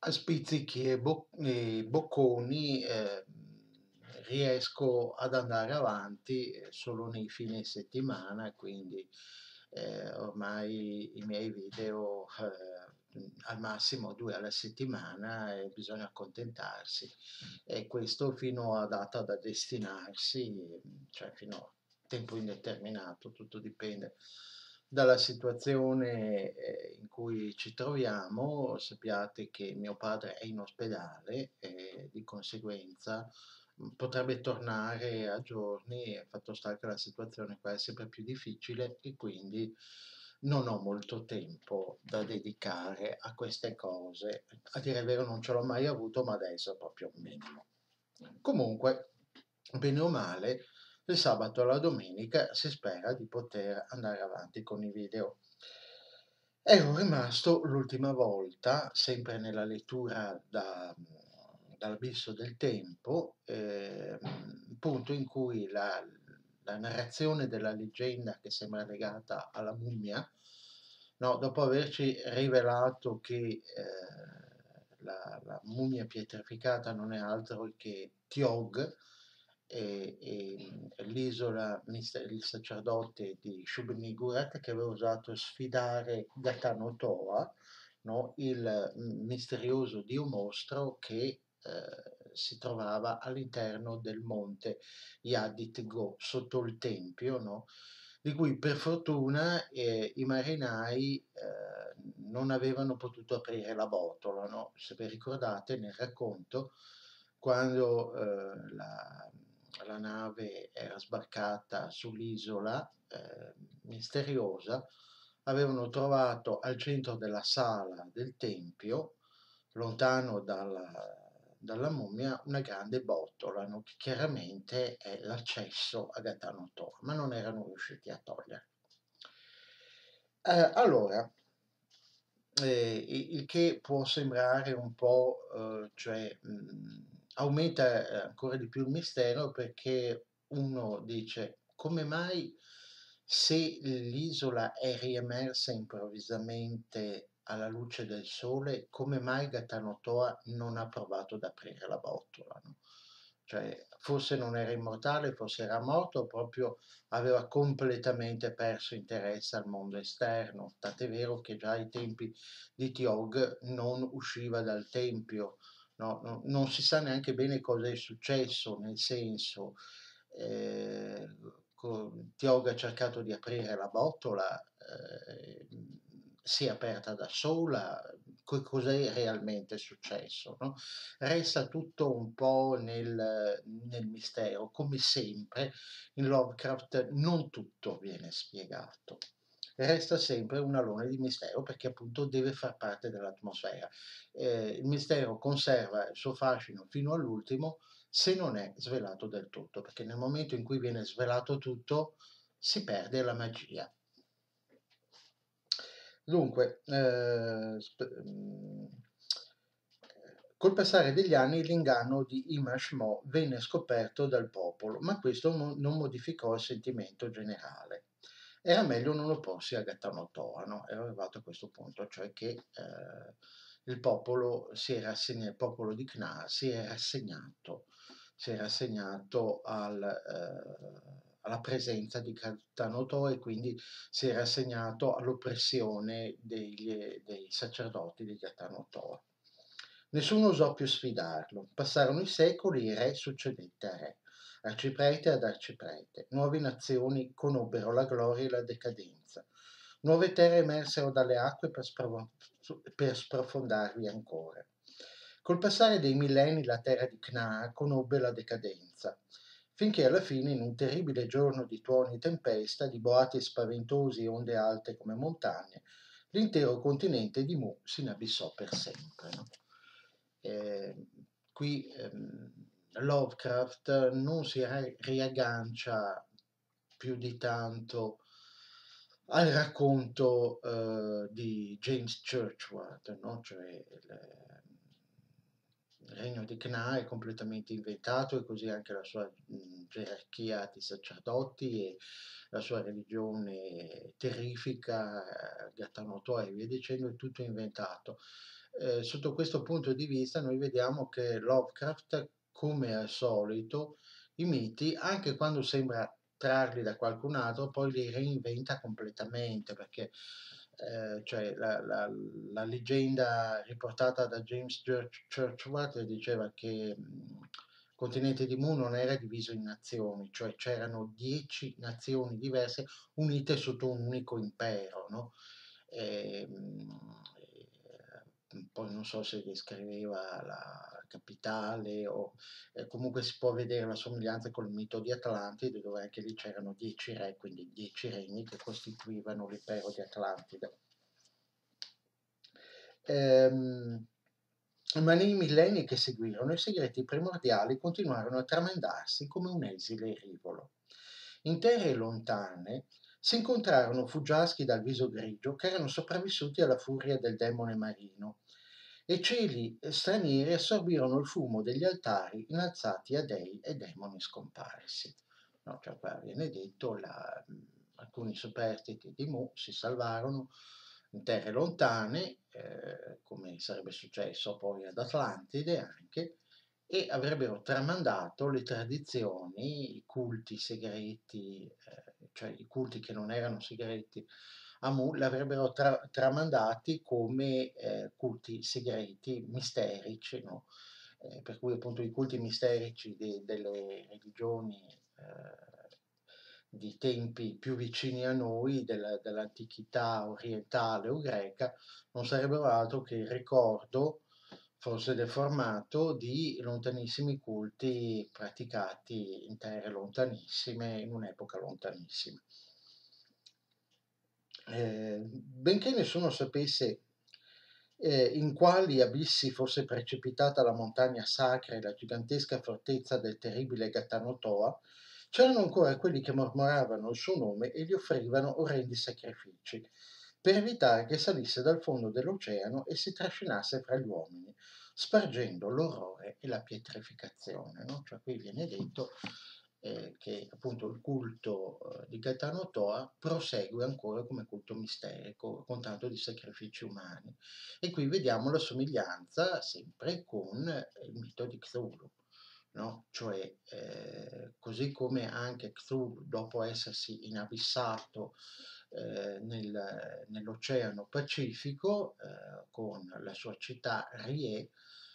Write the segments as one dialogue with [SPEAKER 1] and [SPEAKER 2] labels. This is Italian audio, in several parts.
[SPEAKER 1] A spizzichi e bocconi, riesco ad andare avanti solo nei fine settimana, quindi ormai i miei video al massimo 2 alla settimana e bisogna accontentarsi. E questo fino a data da destinarsi, cioè fino a tempo indeterminato, tutto dipende dalla situazione in cui ci troviamo. Sappiate che mio padre è in ospedale e di conseguenza potrebbe tornare a giorni, fatto sta che la situazione qua è sempre più difficile e quindi non ho molto tempo da dedicare a queste cose. A dire il vero non ce l'ho mai avuto, ma adesso è proprio un minimo. Comunque, bene o male, il sabato e la domenica si spera di poter andare avanti con i video. Ero rimasto l'ultima volta, sempre nella lettura dall'abisso del tempo, punto in cui la narrazione della leggenda che sembra legata alla mummia, no, dopo averci rivelato che la mummia pietrificata non è altro che Tiog, l'isola, il sacerdote di Shub-Niggurath che aveva osato sfidare Gaetano Toa, no? Il misterioso dio mostro che si trovava all'interno del monte Yadit-Go, sotto il tempio, no? Di cui per fortuna i marinai non avevano potuto aprire la botola, no? Se vi ricordate nel racconto, quando la nave era sbarcata sull'isola misteriosa, avevano trovato al centro della sala del tempio, lontano dalla mummia, una grande botola, no? Che chiaramente è l'accesso a Gaetano Toa, ma non erano riusciti a togliere. Allora, il che può sembrare un po', cioè, aumenta ancora di più il mistero perché uno dice: come mai se l'isola è riemersa improvvisamente alla luce del sole, come mai Gaetano Toa non ha provato ad aprire la botola, no? Cioè, forse non era immortale, forse era morto, o proprio aveva completamente perso interesse al mondo esterno, tant'è vero che già ai tempi di Tiog non usciva dal tempio, no? Non si sa neanche bene cosa è successo, nel senso, eh, Tiog ha cercato di aprire la botola, si è aperta da sola, cos'è realmente successo, no? Resta tutto un po' nel mistero, come sempre in Lovecraft non tutto viene spiegato. Resta sempre un alone di mistero perché appunto deve far parte dell'atmosfera. Il mistero conserva il suo fascino fino all'ultimo se non è svelato del tutto, perché nel momento in cui viene svelato tutto si perde la magia. Dunque, col passare degli anni l'inganno di Imash Mo venne scoperto dal popolo, ma questo non modificò il sentimento generale. Era meglio non opporsi a Gaetano Toa, no? Era arrivato a questo punto, cioè che il popolo il popolo di Knar si era assegnato alla presenza di Gaetano Toa e quindi si era assegnato all'oppressione dei sacerdoti di Gaetano Toa. Nessuno osò più sfidarlo. Passarono i secoli, il re succedette a re, arciprete ad arciprete. Nuove nazioni conobbero la gloria e la decadenza. Nuove terre emersero dalle acque per sprofondarvi ancora. Col passare dei millenni la terra di Cnaa conobbe la decadenza, finché alla fine, in un terribile giorno di tuoni e tempesta, di boati spaventosi e onde alte come montagne, l'intero continente di Mu si inabissò per sempre. No? Eh, qui Lovecraft non si riaggancia più di tanto al racconto di James Churchward, no? Cioè Il regno di Cna è completamente inventato e così anche la sua gerarchia di sacerdoti e la sua religione terrifica, Gatanotò e via dicendo, è tutto inventato. Sotto questo punto di vista noi vediamo che Lovecraft, come al solito, i miti, anche quando sembra trarli da qualcun altro, poi li reinventa completamente, perché cioè la leggenda riportata da James Churchward diceva che il continente di Mu non era diviso in nazioni, cioè c'erano 10 nazioni diverse unite sotto un unico impero, no? E, poi non so se descriveva la capitale o comunque si può vedere la somiglianza col mito di Atlantide, dove anche lì c'erano 10 re, quindi 10 regni che costituivano l'impero di Atlantide. Ma nei millenni che seguirono i segreti primordiali continuarono a tramandarsi come un esile rivolo. In terre lontane si incontrarono fuggiaschi dal viso grigio che erano sopravvissuti alla furia del demone marino e cieli stranieri assorbirono il fumo degli altari innalzati a dei e demoni scomparsi. No, cioè qua viene detto, alcuni superstiti di Mu si salvarono in terre lontane, come sarebbe successo poi ad Atlantide anche, e avrebbero tramandato le tradizioni, i culti segreti, cioè i culti che non erano segreti a Mu, l'avrebbero tramandati come culti segreti, misterici, no? Per cui appunto i culti misterici delle religioni di tempi più vicini a noi, dell'antichità orientale o greca, non sarebbero altro che il ricordo, forse deformato, di lontanissimi culti praticati in terre lontanissime, in un'epoca lontanissima. Benché nessuno sapesse in quali abissi fosse precipitata la montagna sacra e la gigantesca fortezza del terribile Gattanotoa, c'erano ancora quelli che mormoravano il suo nome e gli offrivano orrendi sacrifici, per evitare che salisse dal fondo dell'oceano e si trascinasse fra gli uomini, spargendo l'orrore e la pietrificazione. No? Cioè qui viene detto che appunto il culto di Gaetano Toa prosegue ancora come culto misterico, con tanto di sacrifici umani. E qui vediamo la somiglianza sempre con il mito di Cthulhu. No? Cioè, così come anche Cthulhu, dopo essersi inabissato nell'Oceano Pacifico con la sua città Rie,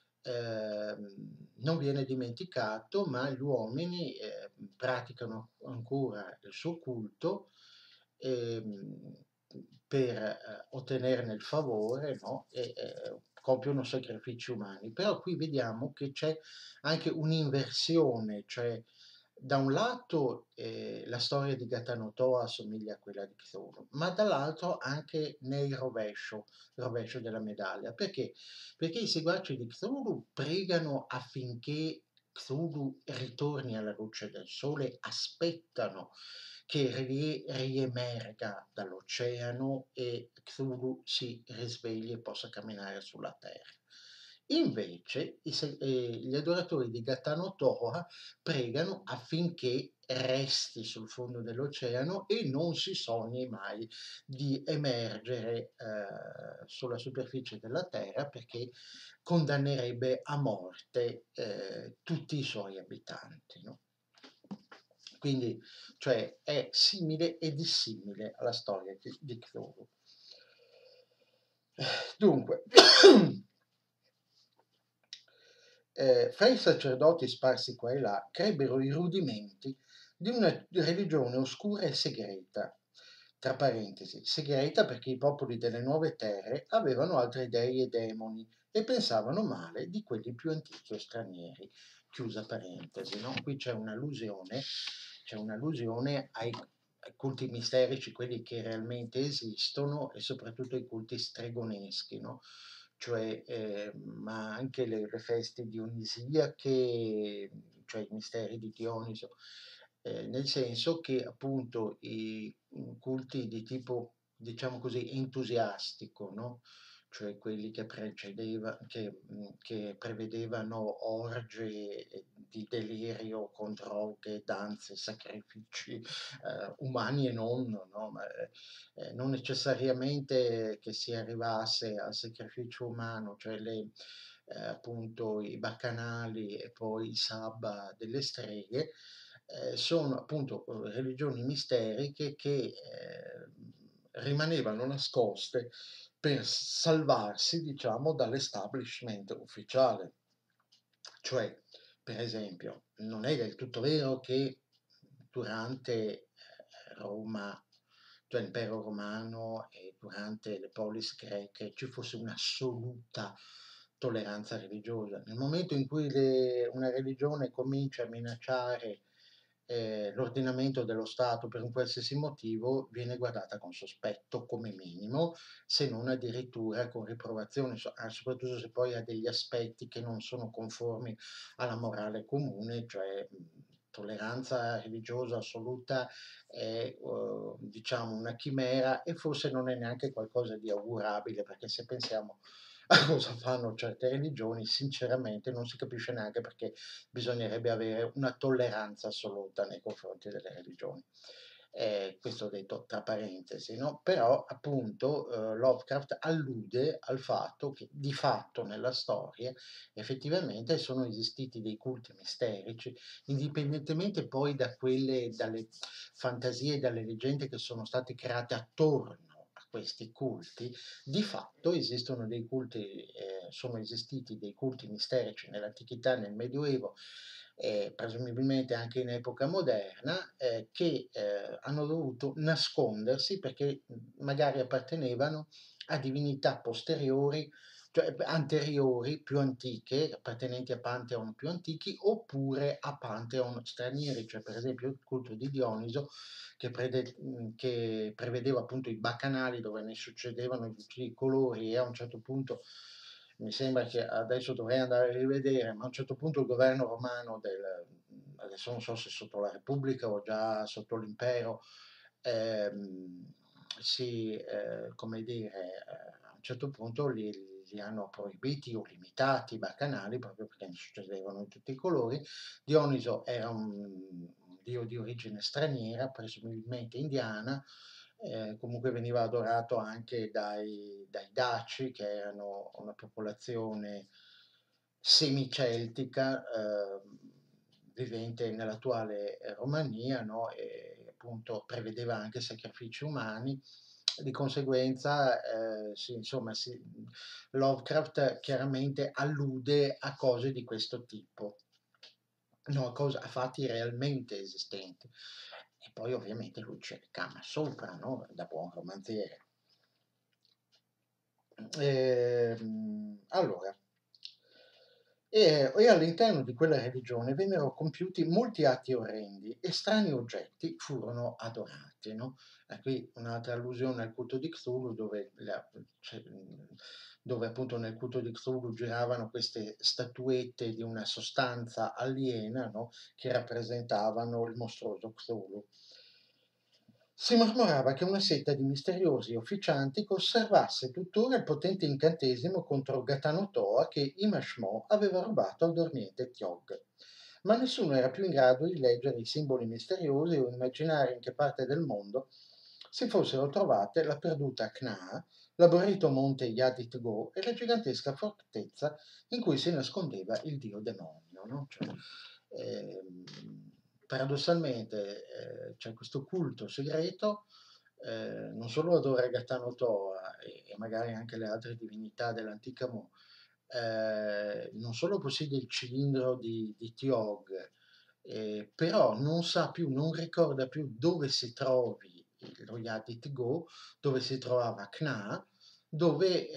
[SPEAKER 1] non viene dimenticato, ma gli uomini praticano ancora il suo culto ehm, per ottenerne il favore, no? E compiono sacrifici umani. Però qui vediamo che c'è anche un'inversione, cioè da un lato la storia di Gaetano Toa assomiglia a quella di Cthulhu, ma dall'altro anche nel rovescio della medaglia. Perché? Perché i seguaci di Cthulhu pregano affinché Cthulhu ritorni alla luce del sole, aspettano che riemerga dall'oceano e Cthulhu si risvegli e possa camminare sulla terra. Invece gli adoratori di Gaetano Toa pregano affinché resti sul fondo dell'oceano e non si sogni mai di emergere sulla superficie della Terra perché condannerebbe a morte tutti i suoi abitanti. No? Quindi, cioè, è simile e dissimile alla storia di Cthulhu. Dunque, fra i sacerdoti sparsi qua e là crebbero i rudimenti di una religione oscura e segreta, tra parentesi, segreta perché i popoli delle nuove terre avevano altri dei e demoni e pensavano male di quelli più antichi o stranieri, chiusa parentesi, no? Qui c'è un'allusione ai culti misterici, quelli che realmente esistono e soprattutto ai culti stregoneschi, no? Cioè, ma anche le feste dionisiache, cioè i misteri di Dioniso, nel senso che appunto i culti di tipo, diciamo così, entusiastico, no? cioè quelli che prevedevano orge di delirio con droghe, danze, sacrifici, umani e non, no, ma, non necessariamente che si arrivasse al sacrificio umano, cioè appunto i baccanali e poi i sabba delle streghe, sono appunto religioni misteriche che rimanevano nascoste per salvarsi, diciamo, dall'establishment ufficiale. Cioè, per esempio, non è del tutto vero che durante Roma, cioè l'impero romano e durante le polis greche ci fosse un'assoluta tolleranza religiosa. Nel momento in cui una religione comincia a minacciare l'ordinamento dello Stato per un qualsiasi motivo, viene guardata con sospetto come minimo, se non addirittura con riprovazione, soprattutto se poi ha degli aspetti che non sono conformi alla morale comune, cioè tolleranza religiosa assoluta è diciamo una chimera e forse non è neanche qualcosa di augurabile, perché se pensiamo a cosa fanno certe religioni, sinceramente non si capisce neanche perché bisognerebbe avere una tolleranza assoluta nei confronti delle religioni. Questo detto tra parentesi, no? Però appunto Lovecraft allude al fatto che di fatto nella storia effettivamente sono esistiti dei culti misterici, indipendentemente poi dalle fantasie e dalle leggende che sono state create attorno a questi culti, di fatto esistono dei culti, sono esistiti dei culti misterici nell'antichità, nel Medioevo, presumibilmente anche in epoca moderna, che hanno dovuto nascondersi perché magari appartenevano a divinità posteriori, cioè anteriori, più antiche, appartenenti a Pantheon più antichi, oppure a Pantheon stranieri, cioè per esempio il culto di Dioniso che prevedeva appunto i bacchanali dove ne succedevano di tutti i colori e a un certo punto mi sembra che adesso dovrei andare a rivedere, ma a un certo punto il governo romano adesso non so se sotto la Repubblica o già sotto l'impero, ehm, come dire, a un certo punto li hanno proibiti o limitati i bacchanali proprio perché ne succedevano di tutti i colori. Dioniso era un dio di origine straniera, presumibilmente indiana, comunque veniva adorato anche dai Daci, che erano una popolazione semiceltica, vivente nell'attuale Romania, no? E appunto prevedeva anche sacrifici umani. Di conseguenza, insomma, Lovecraft chiaramente allude a cose di questo tipo, no, a fatti realmente esistenti. E poi ovviamente lui ci ricama sopra, no? Da buon romanziere. Allora, e all'interno di quella religione vennero compiuti molti atti orrendi e strani oggetti furono adorati, no? Qui un'altra allusione al culto di Cthulhu dove appunto nel culto di Cthulhu giravano queste statuette di una sostanza aliena, no? Che rappresentavano il mostruoso Cthulhu. Si mormorava che una setta di misteriosi officianti conservasse tuttora il potente incantesimo contro Gaetano Toa che Imashmo aveva rubato al dormiente Thiog. Ma nessuno era più in grado di leggere i simboli misteriosi o immaginare in che parte del mondo si fossero trovate la perduta Kna, l'aborrito monte Yadit Go e la gigantesca fortezza in cui si nascondeva il dio demonio. No? Cioè, ehm, paradossalmente c'è questo culto segreto, non solo adora Gaetano Toa e magari anche le altre divinità dell'antica Mu, non solo possiede il cilindro di Thiog, però non sa più, non ricorda più dove si trovi lo Yadit Go, dove si trovava Kna, dove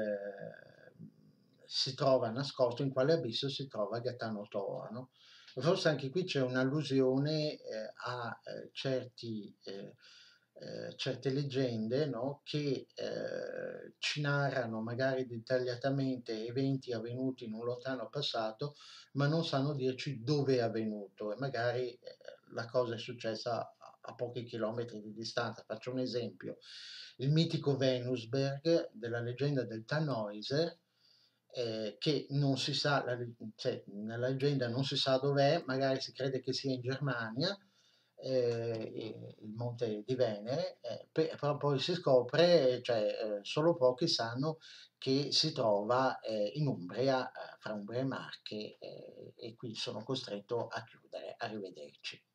[SPEAKER 1] si trova nascosto, in quale abisso si trova Gaetano Toa. No? Forse anche qui c'è un'allusione a certe leggende, no? Che ci narrano magari dettagliatamente eventi avvenuti in un lontano passato, ma non sanno dirci dove è avvenuto e magari la cosa è successa a pochi chilometri di distanza. Faccio un esempio: il mitico Venusberg della leggenda del Tannhäuser, che non si sa, cioè nella leggenda non si sa dov'è, magari si crede che sia in Germania, il monte di Venere, però poi si scopre, cioè solo pochi sanno che si trova in Umbria, fra Umbria e Marche, e qui sono costretto a chiudere. Arrivederci.